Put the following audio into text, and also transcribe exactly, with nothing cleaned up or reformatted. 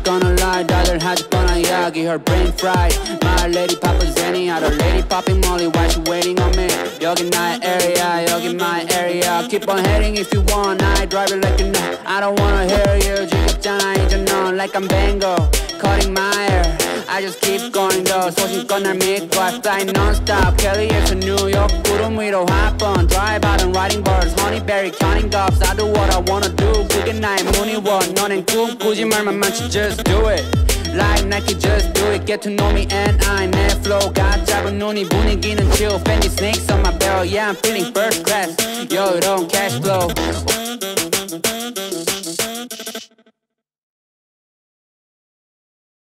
gonna lie, 다들 하지 뻔한 이야기, her brain fried. My lady papa Zenny, other lady popping Molly, why she waiting on me? 여기 나의 area, 여기 my area. Keep on heading if you want, I drive it like you know. I don't wanna hear you, 지겹잖아 이제 넌 like I'm Bango, cutting my hair. I just keep going though, 소신껏 날 믿고 I fly non-stop, 캘리에서 뉴욕 구름 위로 hop on, drive out and riding birds, honeyberry counting gobs. I do what I wanna do, 그게 나의 무늬원. 너넨 꿈꾸지 말만 많지, just do it. Like Nike, just do it. Get to know me and I 내 flow가 짧은 눈이 분위기는 chill. Fendi snakes on my barrel, yeah I'm feeling first class. 여유로운 cash flow.